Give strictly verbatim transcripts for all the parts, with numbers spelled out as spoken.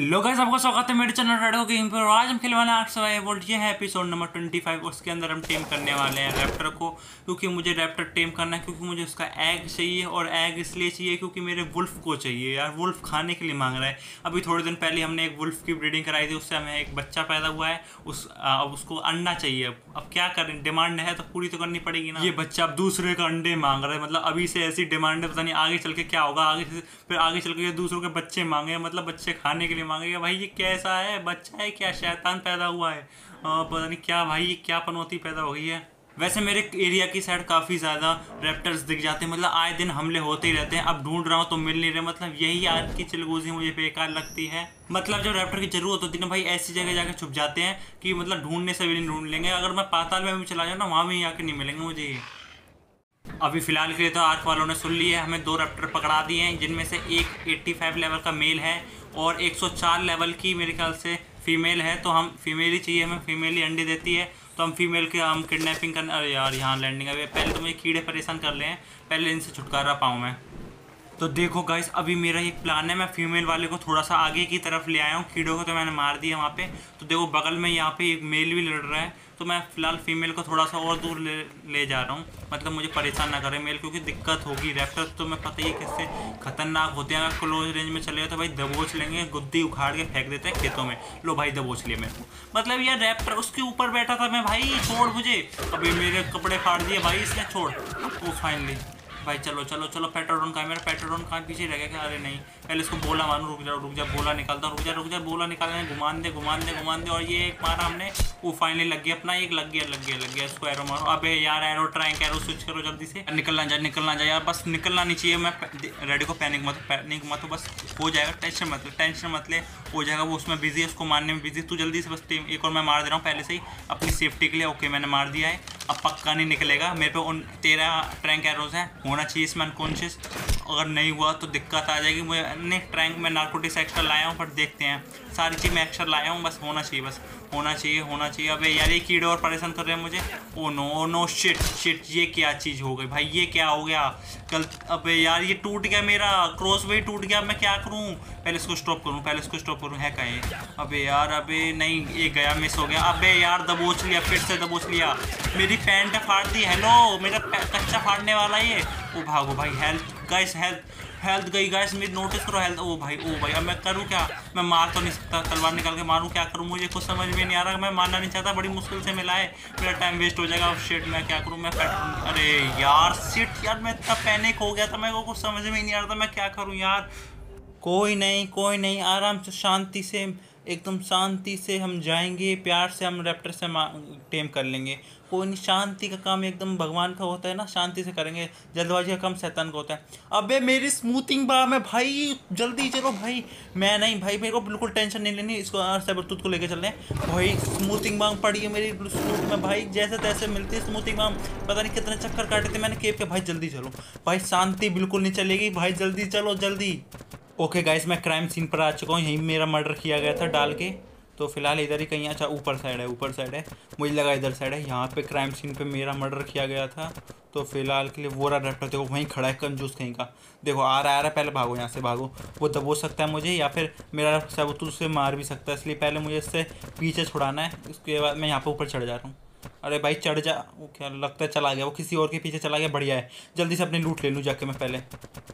लोग गाइस, आपका स्वागत है मेरे चैनल रेडियो गेम पर। आज हम खेलने वाले हैं आर्क सर्वाइवल। ये है एपिसोड नंबर पच्चीस। उसके अंदर हम टेम करने वाले हैं रैप्टर को, क्योंकि मुझे रैप्टर टेम करना है, क्योंकि मुझे उसका एग चाहिए। और एग इसलिए चाहिए क्योंकि मेरे वुल्फ को चाहिए यार, वुल्फ खाने के लिए मांग रहा है। अभी थोड़े दिन पहले हमने एक वुल्फ की ब्रीडिंग कराई थी, उससे हमें एक बच्चा पैदा हुआ है। उस अब उसको अंडा चाहिए। अब क्या करें, डिमांड है तो पूरी तो करनी पड़ेगी ना। ये बच्चा अब दूसरे का अंडे मांग रहा है, मतलब अभी से ऐसी डिमांड है, पता नहीं आगे चल के क्या होगा। आगे फिर आगे चल के दूसरों के बच्चे मांगे, मतलब बच्चे खाने के लिए मांगेगा। भाई ये कैसा है, बच्चा है क्या, शैतान पैदा हुआ है। आ, पता नहीं क्या भाई, ये क्या पनौती पैदा हो गई है। वैसे मेरे एरिया की साइड काफ़ी ज़्यादा रैप्टर्स दिख जाते हैं, मतलब आए दिन हमले होते ही रहते हैं। अब ढूंढ रहा हूँ तो मिल नहीं रहे, मतलब यही आज की चिलगोजी मुझे बेकार लगती है। मतलब जब रैप्टर की जरूरत होती है ना भाई, ऐसी जगह जाकर छुप जाते हैं कि मतलब ढूंढने से भी नहीं ढूंढ लेंगे। अगर मैं पाताल में भी चला जाऊँ ना, वहाँ भी आके नहीं मिलेंगे मुझे। अभी फिलहाल के लिए तो आर्क वालों ने सुन लिया है, हमें दो रैप्टर पकड़ा दिए हैं, जिनमें से एक पचासी लेवल का मेल है और एक सौ चार लेवल की मेरे ख्याल से फीमेल है। तो हम फीमेल ही चाहिए, हमें फीमेल ही अंडे देती है, तो हम फीमेल के हम किडनैपिंग करने। अरे यार यहाँ लैंडिंग है, पहले तो मुझे कीड़े परेशान कर ले हैं, पहले इनसे छुटकारा पाऊँ मैं। तो देखो गाइस, अभी मेरा एक प्लान है, मैं फीमेल वाले को थोड़ा सा आगे की तरफ ले आया हूँ। कीड़ों को तो मैंने मार दिया वहाँ पे। तो देखो बगल में यहाँ पे एक मेल भी लड़ रहा है, तो मैं फिलहाल फीमेल को थोड़ा सा और दूर ले ले जा रहा हूँ, मतलब मुझे परेशान ना करे मेल, क्योंकि दिक्कत होगी। रैप्टर तो मैं पता ही है किससे खतरनाक होते हैं। अगर क्लोज रेंज में चले तो भाई दबोच लेंगे, गुद्दी उखाड़ के फेंक देते हैं खेतों में। लो भाई दबोच लिया मेरे को, मतलब यार रैप्टर उसके ऊपर बैठा था मैं, भाई छोड़ मुझे। अभी मेरे कपड़े फाड़ दिए भाई इसने, छोड़। वो फाइनली भाई चलो चलो चलो, पेट्रोन का है मेरा, पेट्रोन कहाँ पीछे रह गया क्या? अरे नहीं, पहले इसको बोला मारूं। रुक जा रुक जा, बोला निकालता, रुक जा रुक जा, बोला निकालने, घुमान दे घुमान दे घुमान दे। और ये एक मारा हमने, वो फाइनली लग गया अपना, एक लग गया लग गया लग गया। इसको एरो मारो। अबे यार एरो ट्रैंक, एरो स्विच करो जल्दी से। निकलना जा निकलना जा यार, बस निकलना नहीं चाहिए। मैं रेडी को पैनिक मत पैनिक मत, बस हो जाएगा, टेंशन मत ले टेंशन मत ले, हो जाएगा। वो उसमें बिजी है, उसको मारने में बिजी। तू जल्दी से बस टीम एक और मैं मार दे रहा हूँ पहले से ही अपनी सेफ्टी के लिए। ओके मैंने मार दिया है, अब पक्का नहीं निकलेगा मेरे पे। उन तेरह ट्रैंक एरोज हैं, होना चाहिए इसमें अनकॉन्शियस। अगर नहीं हुआ तो दिक्कत आ जाएगी मुझे। नहीं ट्रैंक में नार्कोटिक्स एक्स्ट्रा लाया हूँ, पर देखते हैं। सारी चीज़ मैं एक्स्ट्रा लाया हूँ, बस होना चाहिए, बस होना चाहिए होना चाहिए। अबे यार ये कीड़े और परेशान कर रहे हैं मुझे। Oh no oh no, shit shit, ये क्या चीज़ हो गई भाई, ये क्या हो गया कल? अबे यार ये टूट गया, मेरा क्रॉस वे टूट गया। मैं क्या करूँ, पहले इसको स्टॉप करूँ, पहले इसको स्टॉप करूँ। है का ये? अबे यार अबे नहीं, ये गया, मिस हो गया। अबे यार दबोच लिया, फिर से दबोच लिया। मेरी पैंट फाड़ दी। हेलो, मेरा कच्चा फाड़ने वाला ये। ओ भागो भाई, हेल्थ गाइस, हेल्थ हेल्थ गई गाइस मेरी, नोटिस करो हेल्थ। ओ भाई ओ भाई, अब मैं करूँ क्या? मैं मार तो नहीं सकता, तलवार निकाल के मारूँ, क्या करूँ? मुझे कुछ समझ में नहीं आ रहा। मैं मारना नहीं चाहता, बड़ी मुश्किल से मिला है, मेरा टाइम वेस्ट हो जाएगा। अब शिट, मैं क्या करूँ? मैं अरे यार शिट यार, मैं इतना पैनिक हो गया था, मेरे को कुछ समझ में ही नहीं आ रहा था मैं क्या करूँ यार। कोई नहीं कोई नहीं, आराम से शांति से, एकदम शांति से हम जाएंगे, प्यार से हम रैप्टर से टेम कर लेंगे। कोई नहीं, शांति का काम एकदम भगवान का होता है ना, शांति से करेंगे। जल्दबाजी का काम शैतान का होता है। अबे मेरी स्मूथिंग बाम है भाई, जल्दी चलो भाई। मैं नहीं भाई, मेरे को बिल्कुल टेंशन नहीं लेनी, इसको साइबरतूत को लेकर चल रहे हैं भाई। स्मूथिंग बाम पड़ी है मेरी सूट में भाई, जैसे तैसे मिलती है स्मूथिंग बाम। पता नहीं कितने चक्कर काटे थे मैंने केप के। भाई जल्दी चलो भाई, शांति बिल्कुल नहीं चलेगी भाई, जल्दी चलो जल्दी। ओके गाइस, मैं क्राइम सीन पर आ चुका हूँ, यहीं मेरा मर्डर किया गया था डाल के। तो फिलहाल इधर ही कहीं, अच्छा ऊपर साइड है, ऊपर साइड है, मुझे लगा इधर साइड है। यहाँ पे क्राइम सीन पे मेरा मर्डर किया गया था। तो फिलहाल के लिए वो रहा रैप्टर, देखो वहीं खड़ा है कंजूस कहीं का। देखो आ रहा आ रहा है, पहले भागो यहाँ से भागो। वो दबोच सकता है मुझे, या फिर मेरा सबूत उससे मार भी सकता है, इसलिए पहले मुझे इससे पीछे छुड़ाना है। उसके बाद मैं यहाँ पर ऊपर चढ़ जा रहा हूँ। अरे भाई चढ़ जा। वो क्या लगता है चला गया, वो किसी और के पीछे चला गया। बढ़िया है, जल्दी से अपनी लूट ले लूँ जाके मैं पहले।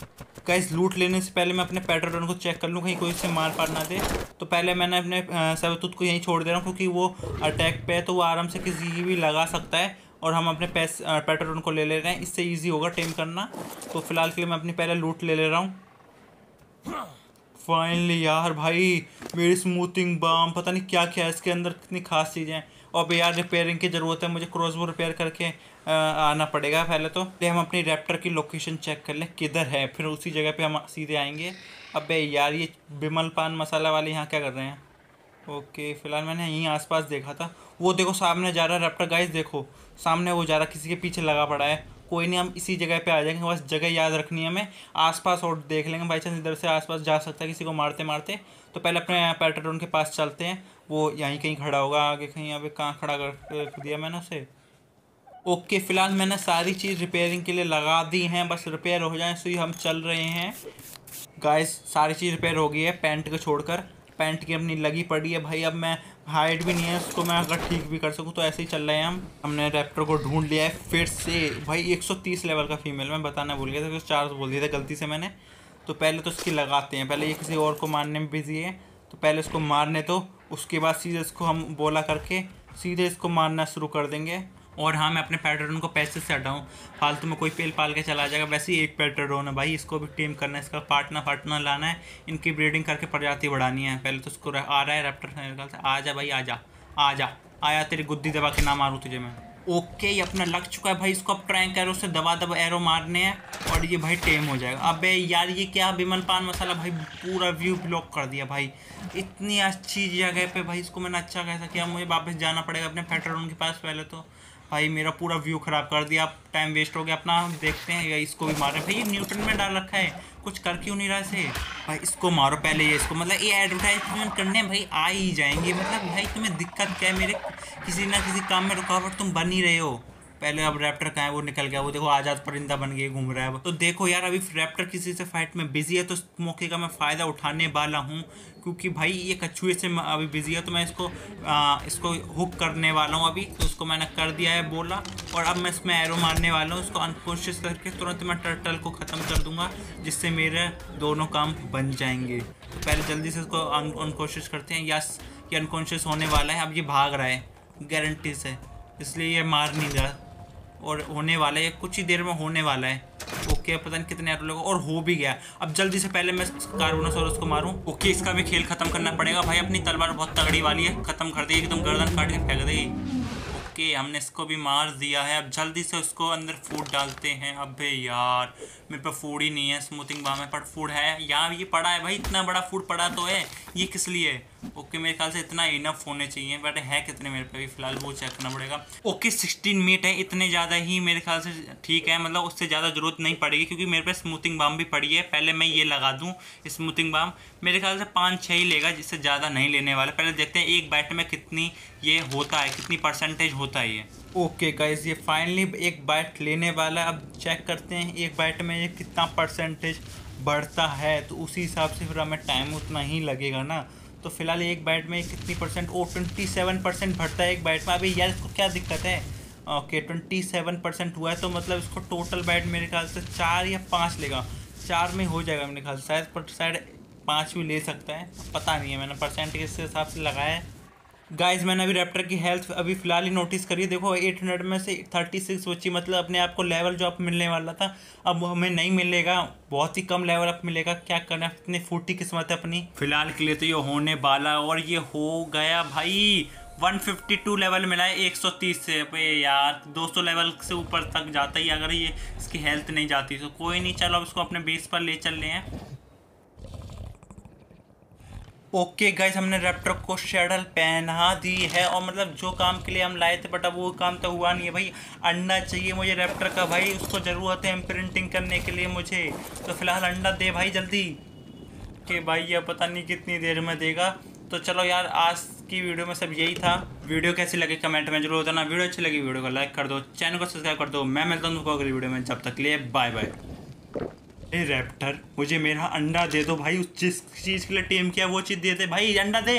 गाइस लूट लेने से पहले मैं अपने पैटर्न को चेक कर लूँ, कहीं कोई इससे मार पार ना दे। तो पहले मैंने अपने सबूत को यहीं छोड़ दे रहा हूँ, क्योंकि वो अटैक पे है, तो वो आराम से किसी की भी लगा सकता है। और हम अपने पैस पैटर्न को ले ले रहे हैं, इससे ईजी होगा टेम करना। तो फिलहाल के लिए मैं अपनी पहले लूट ले ले रहा हूँ। फाइनली यार भाई, मेरी स्मूथिंग बाम, पता नहीं क्या क्या है इसके अंदर, कितनी खास चीज़ें हैं। और यार रिपेयरिंग की ज़रूरत है मुझे, क्रॉसबो रिपेयर करके आ, आना पड़ेगा पहले। तो हम अपनी रैप्टर की लोकेशन चेक कर लें किधर है, फिर उसी जगह पे हम सीधे आएंगे। अबे यार ये बिमल पान मसाला वाले यहाँ क्या कर रहे हैं? ओके फिलहाल मैंने यहीं आसपास देखा था। वो देखो सामने जा रहा है रैप्टर गाइस, देखो सामने वो जा रहा है, किसी के पीछे लगा पड़ा है। कोई नहीं, हम इसी जगह पे आ जाएंगे, बस जगह याद रखनी है हमें। आसपास और देख लेंगे, बाई चांस इधर से आसपास जा सकता है किसी को मारते मारते। तो पहले अपने पैट्रोन के पास चलते हैं, वो यहीं कहीं खड़ा होगा आगे कहीं। अभी कहाँ खड़ा कर दिया मैंने उसे? ओके फिलहाल मैंने सारी चीज़ रिपेयरिंग के लिए लगा दी हैं, बस रिपेयर हो जाए सो ही हम चल रहे हैं। गाइस सारी चीज़ रिपेयर हो गई है, पैंट को छोड़कर। पैंट की अपनी लगी पड़ी है भाई। अब मैं हाइट भी नहीं है उसको मैं अगर ठीक भी कर सकूँ तो ऐसे ही चल रहे हैं हम। हमने रैप्टर को ढूंढ लिया है फिर से भाई। एक सौ तीस लेवल का फीमेल मैं बताना भूल गया था, चार बोल दिया था गलती से मैंने। तो पहले तो इसकी लगाते हैं, पहले ये किसी और को मारने में बिजी है तो पहले इसको मारने तो उसके बाद सीधे इसको हम बोला करके सीधे इसको मारना शुरू कर देंगे। और हाँ, मैं अपने पैटर्न को पैसे से हटाऊँ, फालतू में कोई पेल पाल के चला जाएगा। वैसे ही एक पैटर्न है भाई, इसको भी टीम करना है, इसका पार्टनर पार्टनर लाना है, इनकी ब्रीडिंग करके प्रजाति बढ़ानी है। पहले तो उसको आ रहा है रैप्टर मेरे ख्याल से। आ जा भाई, आ जा आ जा आया, तेरी गुद्दी दबा के ना मारूँ तुझे मैं। ओके, ये अपना लग चुका है भाई। इसको अब ट्रैंक एरो से दबा दबा एरो मारने हैं और ये भाई टेम हो जाएगा। अबे यार ये क्या विमल पान मसाला भाई, पूरा व्यू ब्लॉक कर दिया भाई। इतनी अच्छी जगह पे भाई इसको मैंने अच्छा कैसा किया। मुझे वापस जाना पड़ेगा अपने पैटर्न के पास पहले तो। भाई मेरा पूरा व्यू ख़राब कर दिया, अब टाइम वेस्ट हो गया अपना। देखते हैं या इसको भी मारें भाई। ये न्यूटन में डाल रखा है, कुछ कर क्यों नहीं रहा इसे भाई। इसको मारो पहले, ये इसको मतलब ये एडवर्टाइजमेंट करने भाई आ ही जाएंगे। मतलब भाई तुम्हें दिक्कत क्या है, मेरे किसी ना किसी काम में रुकावट तुम बन ही रहे हो। पहले अब रैप्टर कहाँ है, वो निकल गया, वो देखो आज़ाद परिंदा बन गया घूम रहा है। तो देखो यार अभी रैप्टर किसी से फाइट में बिजी है तो इस मौके का मैं फ़ायदा उठाने वाला हूँ, क्योंकि भाई ये कछुए से अभी बिजी है तो मैं इसको आ, इसको हुक करने वाला हूँ अभी। तो उसको मैंने कर दिया है बोला और अब मैं इसमें एरो मारने वाला हूँ। उसको अनकॉन्शियस करके तुरंत मैं टर्टल को ख़त्म कर दूंगा, जिससे मेरे दोनों काम बन जाएंगे। तो पहले जल्दी से इसको अनकॉन्शियस करते हैं। यस, ये अनकॉन्शियस होने वाला है। अब ये भाग रहा है गारंटी से, इसलिए ये मार नहीं रहा और होने वाला है, कुछ ही देर में होने वाला है। ओके, पता नहीं कितने एरो लोग और हो भी गया। अब जल्दी से पहले मैं कार्बोनोसोरस को मारूं। ओके, इसका भी खेल खत्म करना पड़ेगा भाई। अपनी तलवार बहुत तगड़ी वाली है, खत्म कर देगी एकदम, गर्दन काट के फेंक देगी। ओके, हमने इसको भी मार दिया है। अब जल्दी से उसको अंदर फूड डालते हैं। अबे यार मेरे पे फूड ही नहीं है, स्मूथिंग बाम है पर फूड है यहाँ, ये पड़ा है भाई। इतना बड़ा फूड पड़ा तो है, ये किस लिए? ओके, मेरे ख्याल से इतना इनफ होने चाहिए, बट है कितने मेरे पे भी फिलहाल वो चेक करना पड़ेगा। ओके, सिक्सटीन मीट है, इतने ज़्यादा ही मेरे ख्याल से ठीक है, मतलब उससे ज़्यादा ज़रूरत नहीं पड़ेगी क्योंकि मेरे पे स्मूथिंग बाम भी पड़ी है। पहले मैं ये लगा दूँ स्मूथिंग बाम, मेरे ख्याल से पाँच छः ही लेगा, जिससे ज़्यादा नहीं लेने वाला। पहले देखते हैं एक बाइट में कितनी ये होता है, कितनी परसेंटेज होता है ये। ओके गाइस, ये फाइनली एक बाइट लेने वाला है। अब चेक करते हैं एक बाइट में ये कितना परसेंटेज बढ़ता है, तो उसी हिसाब से फिर हमें टाइम उतना ही लगेगा ना। तो फिलहाल एक बाइट में कितनी percent, oh twenty seven percent बढ़ता है एक बाइट में। अभी यार इसको क्या दिक्कत है? ओके, ट्वेंटी सेवन परसेंट हुआ है तो मतलब इसको टोटल बाइट मेरे ख्याल से चार या पाँच लेगा। चार में हो जाएगा मेरे ख्याल से, शायद पर शायद पाँच भी ले सकता है, पता नहीं है, मैंने परसेंटेज के हिसाब से लगाया है। गाइस मैंने अभी रैप्टर की हेल्थ अभी फ़िलहाल ही नोटिस करी, देखो आठ सौ में से छत्तीस बची, मतलब अपने आप को लेवल जो अप मिलने वाला था अब हमें नहीं मिलेगा, बहुत ही कम लेवल अप मिलेगा। क्या करना है, इतनी फूटी किस्मत है अपनी। फिलहाल के लिए तो ये होने वाला और ये हो गया भाई। एक सौ बावन लेवल मिला है एक सौ तीस से। पे यार दो सौ लेवल से ऊपर तक जाता ही अगर ये इसकी हेल्थ नहीं जाती तो। कोई नहीं, चलो अब इसको अपने बेस पर ले चल रहे हैं। ओके गाइस, हमने रैप्टर को शेडल पहना दी है और मतलब जो काम के लिए हम लाए थे बट अब वो काम तो हुआ नहीं है भाई। अंडा चाहिए मुझे रैप्टर का भाई, उसको ज़रूरत है इम्प्रिंटिंग करने के लिए मुझे। तो फिलहाल अंडा दे भाई जल्दी। ओके भाई, ये पता नहीं कितनी देर में देगा। तो चलो यार, आज की वीडियो में सब यही था। वीडियो कैसी लगी कमेंट में जरूर बताना। वीडियो अच्छी लगी वीडियो को लाइक कर दो, चैनल को सब्सक्राइब कर दो। मैं मिलता हूँ अगली वीडियो में, जब तक लिए बाय बाय। ए रैप्टर, मुझे मेरा अंडा दे दो भाई। उस जिस चीज़ के लिए टीम किया वो चीज़ दे दे भाई, अंडा दे।